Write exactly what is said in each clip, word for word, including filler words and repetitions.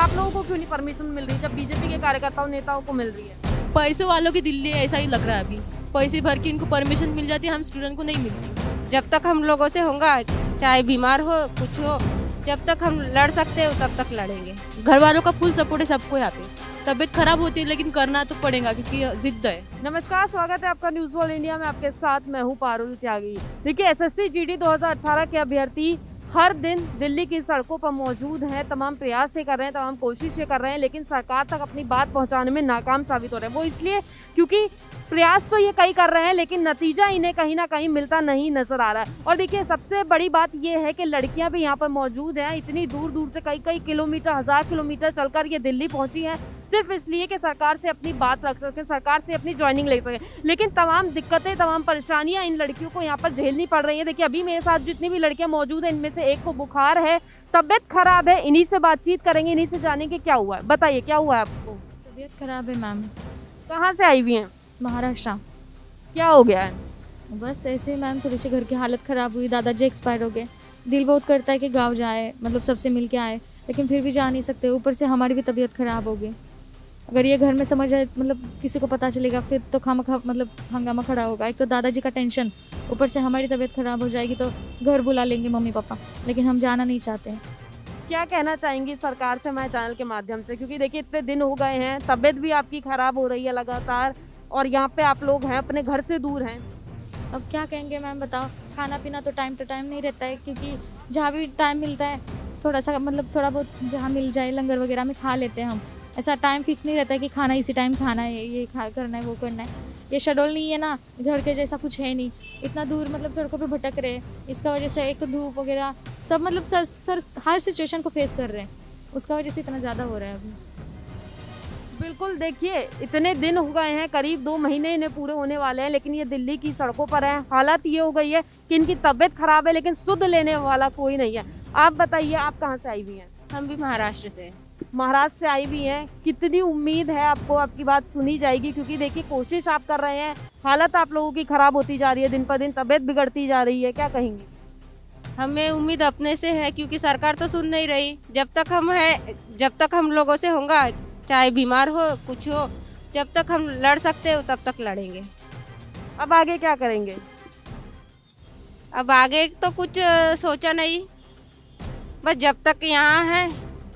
आप लोगों को क्यों नहीं परमिशन मिल रही जब बीजेपी के कार्यकर्ताओं नेताओं को मिल रही है? पैसे वालों की दिल्ली है, ऐसा ही लग रहा है अभी। पैसे भर के इनको परमिशन मिल जाती है, हम स्टूडेंट को नहीं मिलती। जब तक हम लोगों से होगा, चाहे बीमार हो कुछ हो, जब तक हम लड़ सकते हो तब तक लड़ेंगे। घर वालों का फुल सपोर्ट है सबको यहाँ पे। तबीयत खराब होती है लेकिन करना तो पड़ेगा क्योंकि जिद्द है। नमस्कार, स्वागत है आपका न्यूज़ वर्ल्ड इंडिया में। आपके साथ मैं हूँ पारुल त्यागी। देखिए, एसएससी जीडी दो हज़ार अठारह के अभ्यर्थी हर दिन दिल्ली की सड़कों पर मौजूद हैं, तमाम प्रयास ये कर रहे हैं, तमाम कोशिशें कर रहे हैं, लेकिन सरकार तक अपनी बात पहुंचाने में नाकाम साबित हो रहे हैं। वो इसलिए क्योंकि प्रयास तो ये कई कर रहे हैं लेकिन नतीजा इन्हें कहीं ना कहीं मिलता नहीं नजर आ रहा है। और देखिए, सबसे बड़ी बात ये है कि लड़कियां भी यहाँ पर मौजूद हैं, इतनी दूर दूर से कई कई किलोमीटर, हजार किलोमीटर चलकर ये दिल्ली पहुंची हैं सिर्फ इसलिए कि सरकार से अपनी बात रख सकें, सरकार से अपनी ज्वाइनिंग ले सकें। लेकिन तमाम दिक्कतें, तमाम परेशानियां इन लड़कियों को यहाँ पर झेलनी पड़ रही हैं। देखिए, अभी मेरे साथ जितनी भी लड़कियां मौजूद हैं, इनमें से एक को बुखार है, तबियत खराब है। इन्हीं से बातचीत करेंगे, इन्हीं से जानेंगे क्या हुआ है। बताइए, क्या हुआ है आपको? तबीयत खराब है मैम। कहाँ से आई हुई हैं? महाराष्ट्र। क्या हो गया है? बस ऐसे ही मैम, थोड़ी सी घर की हालत ख़राब हुई, दादाजी एक्सपायर हो गए। दिल बहुत करता है कि गांव जाए, मतलब सबसे मिल के आए, लेकिन फिर भी जा नहीं सकते। ऊपर से हमारी भी तबीयत ख़राब हो गई। अगर ये घर में समझ आए, मतलब किसी को पता चलेगा फिर तो खामखा मतलब हंगामा खड़ा होगा। एक तो दादाजी का टेंशन, ऊपर से हमारी तबीयत ख़राब हो जाएगी तो घर बुला लेंगे मम्मी पापा, लेकिन हम जाना नहीं चाहते हैं। क्या कहना चाहेंगी सरकार से हमारे चैनल के माध्यम से? क्योंकि देखिए, इतने दिन हो गए हैं, तबीयत भी आपकी ख़राब हो रही है लगातार, और यहाँ पे आप लोग हैं, अपने घर से दूर हैं। अब क्या कहेंगे मैम, बताओ। खाना पीना तो टाइम टू टाइम नहीं रहता है, क्योंकि जहाँ भी टाइम मिलता है थोड़ा सा, मतलब थोड़ा बहुत जहाँ मिल जाए लंगर वगैरह में खा लेते हैं हम। ऐसा टाइम फिक्स नहीं रहता है कि खाना इसी टाइम खाना है, ये खा करना है, वो करना है। ये शेड्यूल नहीं है ना, घर के जैसा कुछ है नहीं। इतना दूर मतलब सड़कों पे भटक रहे हैं, इसका वजह से एक तो धूप वगैरह सब, मतलब सर सर हर सिचुएशन को फेस कर रहे हैं, उसका वजह से इतना ज़्यादा हो रहा है अभी। बिल्कुल, देखिए, इतने दिन हो गए हैं, करीब दो महीने इन्हें पूरे होने वाले हैं, लेकिन ये दिल्ली की सड़कों पर हैं। हालत ये हो गई है कि इनकी तबीयत खराब है लेकिन सुध लेने वाला कोई नहीं है। आप बताइए, आप कहाँ से आई हुई हैं? हम भी महाराष्ट्र से। महाराष्ट्र से आई हुई हैं। कितनी उम्मीद है आपको आपकी बात सुनी जाएगी? क्योंकि देखिए, कोशिश आप कर रहे हैं, हालत आप लोगों की खराब होती जा रही है, दिन पर दिन तबीयत बिगड़ती जा रही है, क्या कहेंगी? हमें उम्मीद अपने से है क्योंकि सरकार तो सुन नहीं रही। जब तक हम है जब तक हम लोगों से होगा, चाहे बीमार हो कुछ हो, जब तक हम लड़ सकते हो तब तक लड़ेंगे। अब आगे क्या करेंगे? अब आगे तो कुछ सोचा नहीं, बस जब तक यहाँ है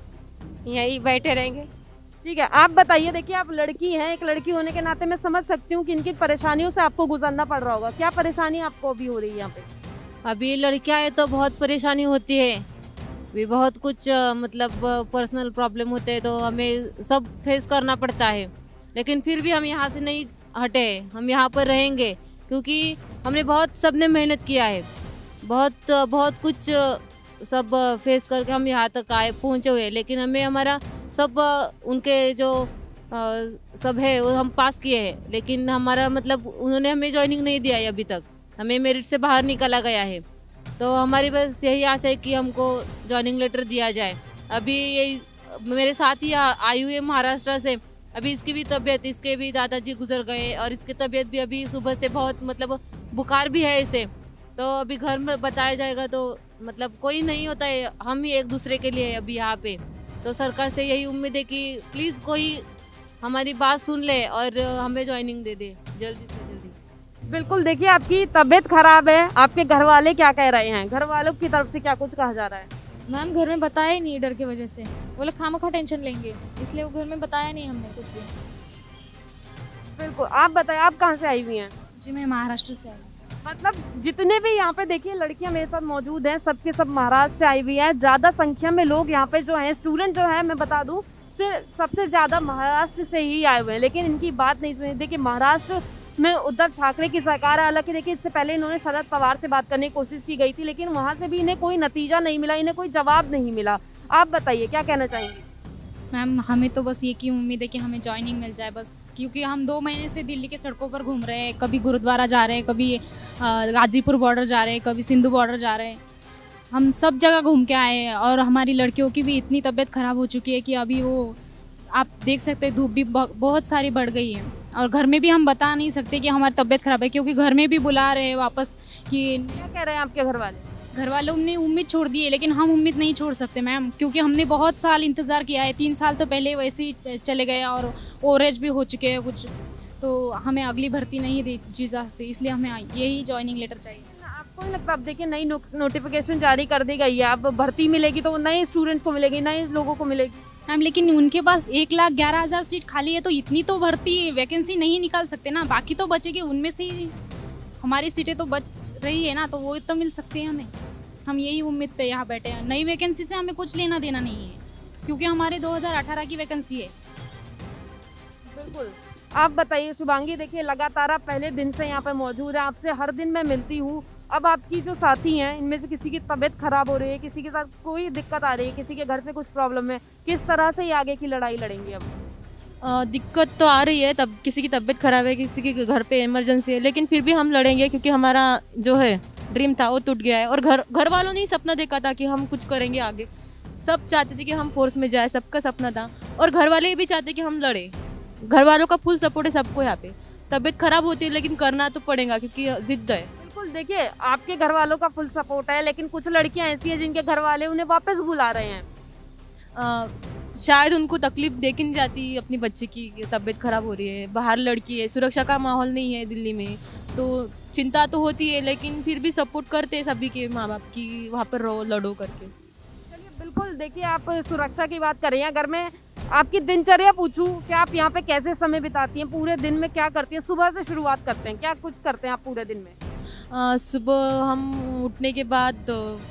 यहीं बैठे रहेंगे। ठीक है, आप बताइए। देखिए, आप लड़की हैं, एक लड़की होने के नाते मैं समझ सकती हूँ कि इनकी परेशानियों से आपको गुजरना पड़ रहा होगा। क्या परेशानी आपको अभी हो रही है यहाँ पे? अभी लड़कियां है तो बहुत परेशानी होती है, भी बहुत कुछ मतलब पर्सनल प्रॉब्लम होते हैं तो हमें सब फेस करना पड़ता है। लेकिन फिर भी हम यहाँ से नहीं हटे, हम यहाँ पर रहेंगे क्योंकि हमने बहुत सबने मेहनत किया है, बहुत बहुत कुछ सब फेस करके हम यहाँ तक आए पहुँचे हुए। लेकिन हमें हमारा सब उनके जो आ, सब है वो हम पास किए हैं, लेकिन हमारा मतलब उन्होंने हमें ज्वाइनिंग नहीं दिया है अभी तक, हमें मेरिट से बाहर निकाला गया है। तो हमारी बस यही आशा है कि हमको ज्वाइनिंग लेटर दिया जाए। अभी यही मेरे साथ ही आई हुई है महाराष्ट्र से, अभी इसकी भी तबीयत, इसके भी दादाजी गुजर गए और इसकी तबीयत भी अभी सुबह से बहुत मतलब बुखार भी है इसे। तो अभी घर में बताया जाएगा तो मतलब कोई नहीं होता है, हम ही एक दूसरे के लिए अभी यहाँ पे। तो सरकार से यही उम्मीद है कि प्लीज़ कोई हमारी बात सुन ले और हमें ज्वाइनिंग दे दे जल्दी से जल्दी। बिल्कुल, देखिए, आपकी तबीयत खराब है, आपके घर वाले क्या कह रहे हैं? घर वालों की तरफ से क्या कुछ कहा जा रहा है? मैम, घर में बताया ही नहीं, डर की वजह से। वो लोग खामखा टेंशन लेंगे, इसलिए वो घर में बताया नहीं हमने कुछ भी। बिल्कुल, आप बताइए, आप कहाँ से आई हुई हैं? जी, मैं महाराष्ट्र से आई। मतलब जितने भी यहाँ पे देखिए लड़कियां मेरे साथ मौजूद हैं, सबके सब महाराष्ट्र से आई हुई हैं। ज़्यादा संख्या में लोग यहाँ पे जो हैं, स्टूडेंट जो है, मैं बता दूँ, सिर्फ सबसे ज़्यादा महाराष्ट्र से ही आए हुए हैं, लेकिन इनकी बात नहीं सुनी। देखिए, महाराष्ट्र में उद्धव ठाकरे की सरकार है, हालांकि देखिए इससे पहले इन्होंने शरद पवार से बात करने की कोशिश की गई थी, लेकिन वहाँ से भी इन्हें कोई नतीजा नहीं मिला, इन्हें कोई जवाब नहीं मिला। आप बताइए, क्या कहना चाहेंगे? मैम, हमें तो बस ये की उम्मीद है कि हमें ज्वाइनिंग मिल जाए बस, क्योंकि हम दो महीने से दिल्ली के सड़कों पर घूम रहे हैं। कभी गुरुद्वारा जा रहे हैं, कभी गाजीपुर बॉर्डर जा रहे हैं, कभी सिंधु बॉर्डर जा रहे हैं। हम सब जगह घूम के आए हैं और हमारी लड़कियों की भी इतनी तबीयत ख़राब हो चुकी है कि अभी वो आप देख सकते हैं, धूप भी बहुत सारी बढ़ गई है। और घर में भी हम बता नहीं सकते कि हमारी तबीयत ख़राब है, क्योंकि घर में भी बुला रहे हैं वापस कि। क्या कह रहे हैं आपके घर वाले? घर वालों ने उम्मीद छोड़ दी है, लेकिन हम उम्मीद नहीं छोड़ सकते मैम, क्योंकि हमने बहुत साल इंतज़ार किया है। तीन साल तो पहले वैसे ही चले गए और ओवरेज भी हो चुके हैं कुछ, तो हमें अगली भर्ती नहीं दी जी सकती, इसलिए हमें यही ज्वाइनिंग लेटर चाहिए। आपको नहीं लगता, अब देखिए नई नोटिफिकेशन जारी कर दी गई है, अब भर्ती मिलेगी तो नए स्टूडेंट्स को मिलेगी, नए लोगों को मिलेगी मैम, लेकिन उनके पास एक लाख ग्यारह हज़ार सीट खाली है, तो इतनी तो भर्ती वैकेंसी नहीं निकाल सकते ना, बाकी तो बचेगी, उनमें से ही हमारी सीटें तो बच रही है ना, तो वो तो मिल सकती है हमें। हम यही उम्मीद पे यहाँ बैठे हैं, नई वैकेंसी से हमें कुछ लेना देना नहीं है, क्योंकि हमारे दो हज़ार अठारह की वैकेंसी है। बिल्कुल। आप बताइए शुभांगी, देखिए लगातार आप पहले दिन से यहाँ पे मौजूद हैं, आपसे हर दिन मैं मिलती हूँ। अब आपकी जो साथी हैं इनमें से किसी की तबीयत खराब हो रही है, किसी के साथ कोई दिक्कत आ रही है, किसी के घर से कुछ प्रॉब्लम है, किस तरह से ये आगे की लड़ाई लड़ेंगे अब? आ, दिक्कत तो आ रही है, तब किसी की तबीयत खराब है, किसी के घर पे इमरजेंसी है, लेकिन फिर भी हम लड़ेंगे, क्योंकि हमारा जो है ड्रीम था वो टूट गया है। और घर घर वालों ने ही सपना देखा था कि हम कुछ करेंगे आगे, सब चाहते थे कि हम फोर्स में जाए, सबका सपना था, और घर वाले भी चाहते कि हम लड़े। घर वालों का फुल सपोर्ट है सबको यहाँ पे। तबीयत खराब होती है लेकिन करना तो पड़ेगा, क्योंकि जिद्द है। बिल्कुल, देखिए आपके घर वालों का फुल सपोर्ट है, लेकिन कुछ लड़कियां ऐसी हैं जिनके घर वाले उन्हें वापस बुला रहे हैं। आ, शायद उनको तकलीफ देखी नहीं जाती अपनी बच्चे की, तबीयत खराब हो रही है, बाहर लड़की है, सुरक्षा का माहौल नहीं है दिल्ली में, तो चिंता तो होती है, लेकिन फिर भी सपोर्ट करते हैं सभी के माँ बाप की, वहाँ पर रहो लड़ो करके। चलिए, बिल्कुल, देखिए आप सुरक्षा की बात कर रही हैं। अगर मैं आपकी दिनचर्या पूछूं कि आप यहाँ पे कैसे समय बिताती हैं, पूरे दिन में क्या करती हैं? सुबह से शुरुआत करते हैं, क्या कुछ करते हैं आप पूरे दिन में? आ, सुबह हम उठने के बाद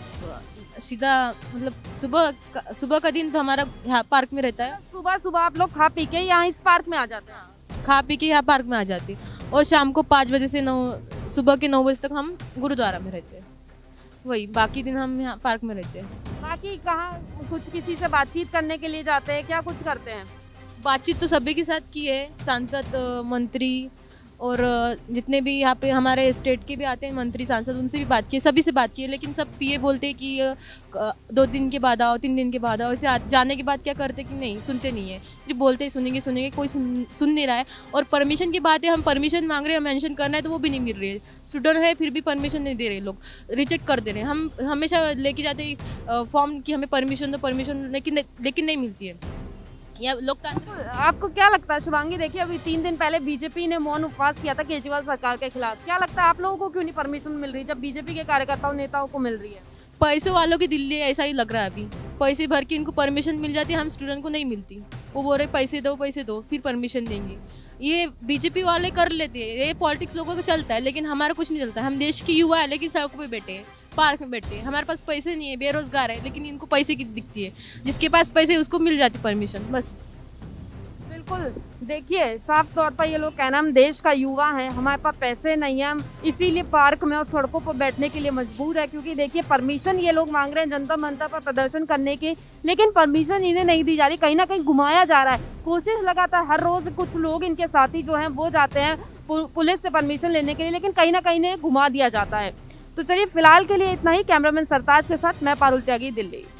सीधा मतलब सुबह का, सुबह का दिन तो हमारा यहाँ पार्क में रहता है। सुबह सुबह आप लोग खा पी के यहाँ इस पार्क में आ जाते हैं? खा पी के यहाँ पार्क में आ जाते हैं, और शाम को पाँच बजे से नौ सुबह के नौ बजे तक हम गुरुद्वारा में रहते हैं। वही बाकी दिन हम यहाँ पार्क में रहते हैं। बाकी कहाँ कुछ किसी से बातचीत करने के लिए जाते हैं, क्या कुछ करते हैं? बातचीत तो सभी के साथ की है, सांसद, मंत्री और जितने भी यहाँ पे हमारे स्टेट के भी आते हैं मंत्री सांसद, उनसे भी बात की है, सभी से बात की है, लेकिन सब ये बोलते हैं कि दो दिन के बाद आओ, तीन दिन के बाद आओ। ऐसे जाने के बाद क्या करते कि नहीं, सुनते नहीं है, सिर्फ बोलते ही सुनेंगे सुनेंगे, कोई सुन सुन नहीं रहा है। और परमिशन की बात है, हम परमिशन मांग रहे हैं, मेंशन करना है तो वो भी नहीं मिल रही है। स्टूडेंट है फिर भी परमिशन नहीं दे रहे, लोग रिजेक्ट कर दे रहे हैं। हम हमेशा लेके जाते फॉर्म कि हमें परमिशन दो परमिशन, लेकिन लेकिन नहीं मिलती है। या लोकतांत्रिक आपको क्या लगता है शुभांगी, देखिए अभी तीन दिन पहले बीजेपी ने मौन उपवास किया था केजरीवाल सरकार के खिलाफ, क्या लगता है आप लोगों को क्यों नहीं परमिशन मिल रही जब बीजेपी के कार्यकर्ताओं नेताओं को मिल रही है? पैसे वालों की दिल्ली ऐसा ही लग रहा है, अभी पैसे भर के इनको परमिशन मिल जाती है, हम स्टूडेंट को नहीं मिलती। वो बोल रहे पैसे दो पैसे दो फिर परमिशन देंगे। ये बीजेपी वाले कर लेते हैं, ये पॉलिटिक्स लोगों का चलता है, लेकिन हमारा कुछ नहीं चलता। हम देश की युवा है लेकिन सड़कों पे बैठे हैं, पार्क में बैठे हैं, हमारे पास पैसे नहीं है, बेरोजगार है, लेकिन इनको पैसे की दिखती है। जिसके पास पैसे उसको मिल जाती परमिशन, बस। बिल्कुल, देखिए साफ तौर पर ये लोग कहना, हम देश का युवा है, हमारे पास पैसे नहीं है, हम इसीलिए पार्क में और सड़कों पर बैठने के लिए मजबूर है। क्योंकि देखिए परमिशन ये लोग मांग रहे हैं जनता मंतर पर प्रदर्शन करने की, लेकिन परमिशन इन्हें नहीं दी जा रही, कहीं ना कहीं घुमाया जा रहा है। कोशिश लगातार हर रोज कुछ लोग इनके साथी जो हैं वो जाते हैं पुलिस से परमिशन लेने के लिए, लेकिन कहीं ना कहीं इन्हें घुमा दिया जाता है। तो चलिए फिलहाल के लिए इतना ही। कैमरामैन सरताज के साथ मैं पारुल त्यागी, दिल्ली।